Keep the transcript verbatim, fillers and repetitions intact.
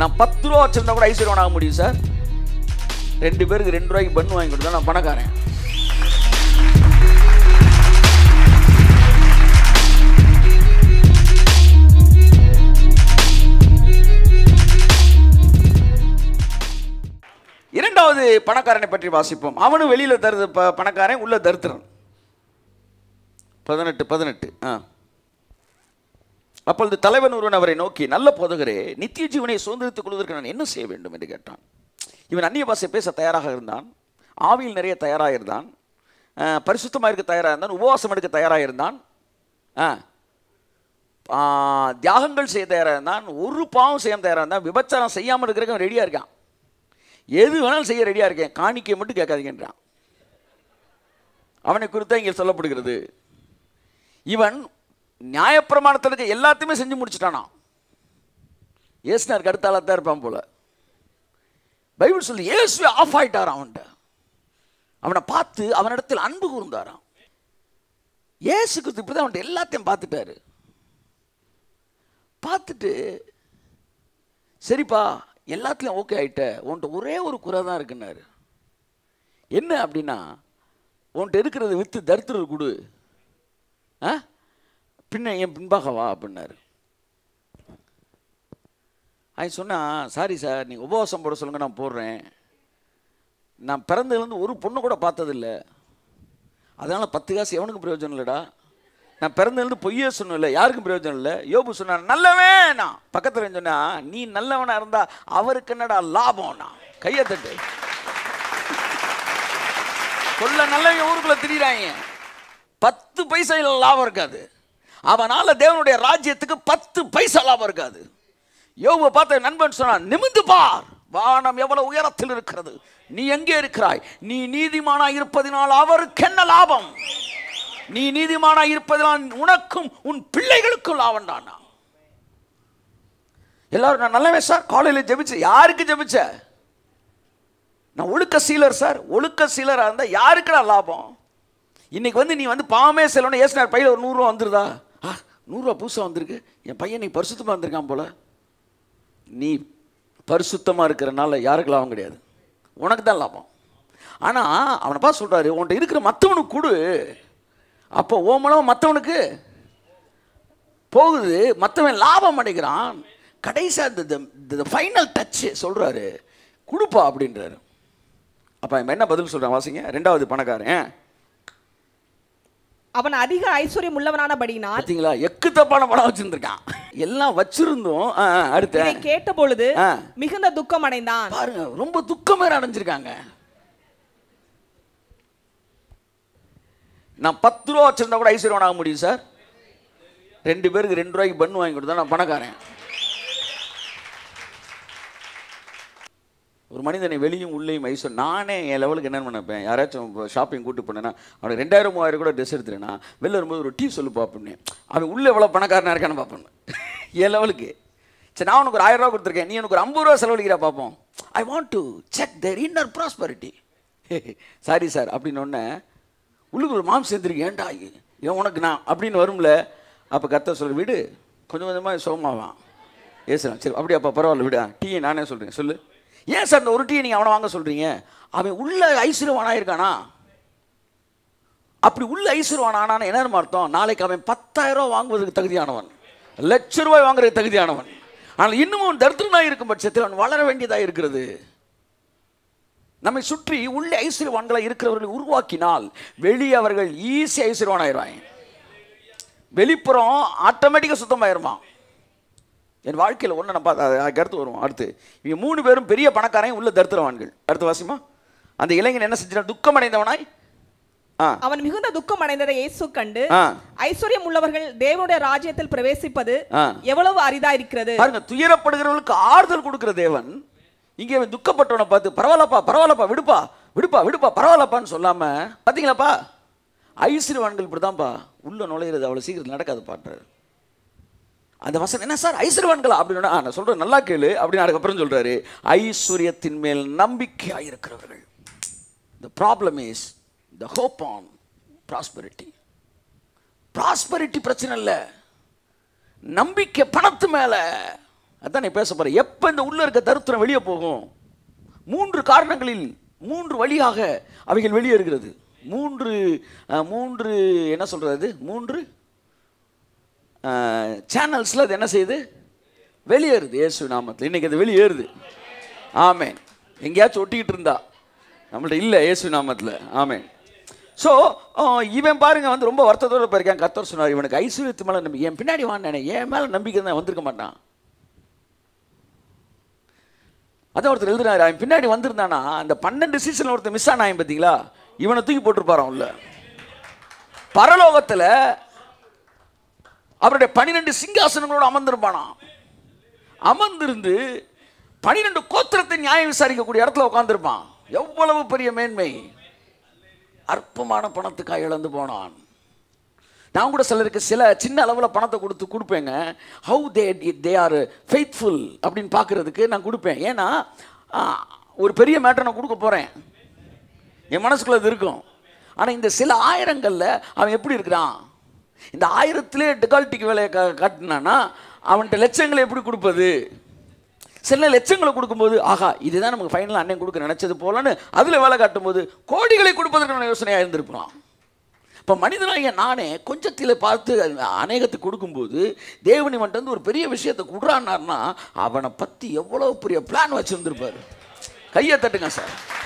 நான் பத்து ரூபா வச்சிருந்தா கூட ஐஸ்வர்யவன் ஆக முடியும் சார். ரெண்டு பேருக்கு ரெண்டு ரூபாய்க்கு பண்ணு வாங்கி கொடுத்தா நான் பணக்காரன். இரண்டாவது பணக்காரனை பற்றி வாசிப்போம். அவனும் வெளியில தருது பணக்காரன், உள்ள தருத்திரன். பதினெட்டு பதினெட்டு ஆ அப்பொழுது தலைவன் ஒருவன் அவரை நோக்கி, நல்ல போதகரே, நித்திய ஜீவனை சுதந்திரத்துக் கொள்வதற்கு நான் என்ன செய்ய வேண்டும் என்று கேட்டான். இவன் அந்நிய பாஷை பேச தயாராக இருந்தான், ஆவியில் நிறைய தயாராக இருந்தான், பரிசுத்தமாக இருக்க தயாராக இருந்தான், உபவாசம் எடுக்க தயாராக இருந்தான், தியாகங்கள் செய்ய தயாராக இருந்தான், ஒரு பாவம் செய்ய தயாராக இருந்தான், விபச்சாரம் செய்யாமல் இருக்கிறதுக்கு ரெடியாக இருக்கான். எது வேணாலும் செய்ய ரெடியாக இருக்கேன், காணிக்கை மட்டும் கேட்காதீங்கன்றான். அவனை குறித்து இங்கே சொல்லப்படுகிறது. இவன் நியாயப்பிரமாணத்தில் எல்லாத்தையுமே செஞ்சு முடிச்சுட்டானா. ஏசுனாருக்கு அடுத்த ஆளாக தான் இருப்பான் போல. பைபிள் சொல்லி இயேசுவே ஆஃப் ஆயிட்டாராம். அவன்கிட்ட அவனை பார்த்து அவனிடத்தில் அன்பு கூர்ந்தாராம். இயேசு கிறிஸ்து இப்படி தான் அவன்கிட்ட எல்லாத்தையும் பார்த்துட்டாரு. பார்த்துட்டு, சரிப்பா எல்லாத்துலையும் ஓகே ஆகிட்ட, உன்கிட்ட ஒரே ஒரு குறை தான் இருக்குன்னாரு. என்ன அப்படின்னா, உன்கிட்ட இருக்கிறத விற்று தரித்திரர் கொடு, ஆ பின்ன என் பின்பாக வா அப்படின்னாரு. அவன் சொன்னான், சாரி சார், நீங்கள் உபவாசம் போட சொல்லுங்கள், நான் போடுறேன். நான் பிறந்ததுலேருந்து ஒரு பொண்ணு கூட பார்த்ததில்ல, அதனால் பத்து காசு எவனுக்கும் பிரயோஜனம் இல்லைடா. நான் பிறந்ததுலேருந்து பொய்யே சொன்னல, யாருக்கும் பிரயோஜனம் இல்லை. யோபு சொன்னான், நல்லவன். நான் பக்கத்தில் சொன்னா, நீ நல்லவனாக இருந்தா அவருக்கு என்னடா லாபம்னா. கையை தட்டு. சொல்ல நல்லவன் ஊருக்குள்ள திரியிறாங்க, பத்து பைசா லாபம் இருக்காது. அவனால தேவனுடைய ராஜ்யத்துக்கு பத்து பைசா லாபம் இருக்காது. யோபு பார்த்த நண்பன் சொன்னான், நிமிந்து பார், வானம் எவ்வளவு உயரத்தில் இருக்கிறது, நீ எங்கே இருக்கிறாய்? நீ நீதிமானா இருப்பதினால் அவருக்கு என்ன லாபம்? நீ நீதிமானா இருப்பதினால் உனக்கும் உன் பிள்ளைகளுக்கும் லாபம் தான். எல்லாரும், நான் நல்லவே சார், காலையில் ஜெபிச்ச. யாருக்கு ஜெபிச்ச? நான் ஒழுக்க சீலர் சார். ஒழுக்க சீலராக இருந்தால் யாருக்குடா லாபம்? இன்னைக்கு வந்து நீ வந்து பாவமே செல்லணும், ஏசுனார் பையில ஒரு நூறுரூவா வந்துருதா? ஆ நூறுரூவா புதுசாக வந்திருக்கு, என் பையன் நீ பரிசுத்தமாக வந்திருக்கான் போல. நீ பரிசுத்தமாக இருக்கிறனால யாருக்கு லாபம் கிடையாது, உனக்கு தான் லாபம். ஆனால் அவனை பார்த்து சொல்கிறாரு, உன்கிட்ட இருக்கிற மற்றவனுக்கு கொடு. அப்போ ஓ மூலம் மற்றவனுக்கு போகுது, மற்றவன் லாபம் அடைகிறான். கடைசியாக இந்த ஃபைனல் டச்சு சொல்கிறாரு, கொடுப்பா அப்படின்றாரு. அப்போ என்ன பதில் சொல்கிறான் வாசிங்க. ரெண்டாவது பணக்காரன், அவன் அதிக ஐஸ்வர்யம் உள்ளவனானபடியினால், பார்த்தீங்களா, எக்கு தப்பான பணம் வச்சிருந்திருக்கான். எல்லாம் வச்சிருந்தோம். அடுத்து கேட்ட பொழுது மிகுந்த துக்கம் அடைந்தான். பாருங்க, ரொம்ப துக்கமே அடைஞ்சிருக்காங்க. நான் பத்து ரூபா வச்சிருந்தா கூட ஐஸ்வர்யவன் ஆக முடியும் சார். ரெண்டு பேருக்கு ரெண்டு ரூபாய்க்கு பண்ணு வாங்கி கொடுத்தா நான் பணக்காரன். ஒரு மனிதனை வெளியும் உள்ளேயும் ஐஸ்வர்யம். நானே என் லெவலுக்கு என்ன நினைப்பேன், யாராச்சும் ஷாப்பிங் கூட்டு போனேன்னா அவனுக்கு ரெண்டாயிரம் மூவாயிரம் கூட ட்ரெஸ் எடுத்துட்டேன்னா வெளில வரும்போது ஒரு டீ சொல்லு பார்ப்பேன், அவன் உள்ளே எவ்வளோ பணக்காரனாக இருக்கான்னு பார்ப்பேன். என் லெவலுக்கு சரி, நான் உனக்கு ஒரு ஆயிரம் ரூபா கொடுத்துருக்கேன், நீ எனக்கு ஒரு ஐம்பது ரூபா செலவழிக்கிறா பார்ப்போம். I want to check their inner prosperity. Sorry sir அப்படின்னு ஒன்று உள்ளுக்கு ஒரு மாம் சேர்ந்துருக்கு, ஏன்டா ஏன் உனக்கு நான் அப்படின்னு வரும்ல. அப்போ கத்த சொல்ல, விடு, கொஞ்சம் கொஞ்சமாக சோமாவான். ஏசுறான், சரி அப்படியே அப்போ பரவாயில்ல விடு, டீயை நானே சொல்கிறேன் சொல்லு. ஏன் சார் இந்த ஒரு டீயை நீங்கள் அவனை வாங்க சொல்கிறீங்க? அவன் உள்ள ஐஸ்வர்யவானா இருக்கானா? அப்படி உள்ள ஐஸ்வர்யவானான என்ன அர்த்தம்? நாளைக்கு அவன் பத்தாயிரம் ரூபா வாங்குவதற்கு தகுதியானவன், லட்ச ரூபாய் வாங்குறதுக்கு தகுதியானவன். ஆனால் இன்னும் அவன் தரித்திரனாக இருக்கும் பட்சத்தில் அவன் வளர வேண்டியதாக இருக்கிறது. நம்மை சுற்றி உள்ளே ஐஸ்வர்யவான்களாக இருக்கிறவர்களை உருவாக்கினால் வெளியே அவர்கள் ஈஸி ஐஸ்வர்யவானாயிருவாங்க. வெளிப்புறம் ஆட்டோமேட்டிக்காக சுத்தமாயிருமா. என் வாழ்க்கையில் ஒன்று நம்ம பார்த்து அடுத்து வருவோம். அடுத்து இவங்க மூணு பேரும் பெரிய பணக்காரன், உள்ள தரித்திரவான்கள். அடுத்து வாசிமா. அந்த இளைஞன் என்ன செஞ்சான்? துக்கம் அடைந்தவனாய் அவன் மிகுந்த துக்கம் அடைந்ததை இயேசு கண்டு, ஐஸ்வர்யம் உள்ளவர்கள் தேவனுடைய ராஜ்யத்தில் பிரவேசிப்பது எவ்வளவு அரிதா இருக்கிறது. பாருங்க, துயரப்படுகிறவர்களுக்கு ஆறுதல் கொடுக்கிற தேவன் இங்கே துக்கப்பட்டவனை பார்த்து பரவாயில்லப்பா பரவாயில்லப்பா விடுப்பா விடுப்பா விடுப்பா பரவாயில்லப்பான்னு சொல்லாம, பார்த்தீங்களாப்பா ஐஸ்வர்யவான்கள் இப்படிதான்ப்பா உள்ள நுழையிறது அவ்வளோ சீக்கிரம் நடக்காது பாட்டாரு. அந்த வசனம் என்ன சார் ஐஸ்வர்யவான்களா அப்படின்னா, நான் சொல்றேன் நல்லா கேளு அப்படின்னு அதுக்கப்புறம் சொல்றாரு, ஐஸ்வர்யத்தின் மேல் நம்பிக்கையாக இருக்கிறவர்கள். The problem is the hope on prosperity. prosperity பிரச்சனை இல்லை, நம்பிக்கை பணத்து மேல. அதான் நீ பேச போகிறேன். எப்போ இந்த உள்ள இருக்க தருத்திரம் வெளியே போகும்? மூன்று காரணங்களில் மூன்று வழியாக அவைகள் வெளியேறுகிறது. மூன்று மூன்று என்ன சொல்கிறது, மூன்று சேனல்ஸில் அது என்ன செய்யுது, வெளியேறுது இயேசு நாமத்தில். இன்றைக்கி அது வெளியேறுது. ஆமேன். எங்கேயாச்சும் ஒட்டிக்கிட்டு இருந்தா நம்மள்ட்ட இல்லை இயேசு நாமத்தில். ஆமேன். ஸோ இவன் பாருங்க வந்து ரொம்ப வருத்தத்தோடு போயிருக்கேன். கர்த்தர் சொன்னார், இவனுக்கு ஐஸ்வர்யத்து மேலே நம்பிக்கை, என் பின்னாடி வாங்கினேன், என் மேலே நம்பிக்கை தான் வந்திருக்க மாட்டான். அதான் ஒருத்தர் எழுதுறாரு, அவன் பின்னாடி வந்திருந்தானா அந்த பன்னெண்டு சீசன் ஒருத்தர் மிஸ் ஆனாயும் பார்த்தீங்களா, இவனை தூக்கி போட்டிருப்பாரான் உள்ள. பரலோகத்தில் அவருடைய பனிரெண்டு சிங்காசனங்களோடு அமர்ந்திருப்பானா. அமர்ந்திருந்து பனிரெண்டு கோத்திரத்தை நியாயம் விசாரிக்கக்கூடிய இடத்துல உட்கார்ந்துருப்பான். எவ்வளவு பெரிய மேன்மை! அற்பமான பணத்துக்காக இழந்து போனான். நான் கூட சிலருக்கு சில சின்ன அளவில் பணத்தை கொடுத்து கொடுப்பேங்க. How they they are faithful அப்படின்னு பார்க்குறதுக்கு நான் கொடுப்பேன். ஏன்னா ஒரு பெரிய மேட்டர் நான் கொடுக்க போகிறேன், என் மனசுக்குள்ள அது இருக்கும். ஆனால் இந்த சில ஆயிரங்களில் அவன் எப்படி இருக்கிறான், இந்த ஆயிரத்திலே டெகால்ட்டிக்கு வேலையை கா காட்டினான்னா அவன்கிட்ட லட்சங்களை எப்படி கொடுப்பது? சில லட்சங்களை கொடுக்கும்போது ஆகா இதுதான் நமக்கு ஃபைனலாக அண்ணன் கொடுக்க நினச்சது போலன்னு அதில் வேலை காட்டும்போது கோடிகளை கொடுப்பதற்கான யோசனையாக இருந்திருப்பான். இப்போ மனிதனாகிய நானே கொஞ்சத்தில் பார்த்து அநேகத்துக்கு கொடுக்கும்போது தேவனி மட்டும் வந்து ஒரு பெரிய விஷயத்தை கொடுறான்னார்னா அவனை பற்றி எவ்வளோ பெரிய பிளான் வச்சுருந்துருப்பார். கையை தட்டுங்க சார்.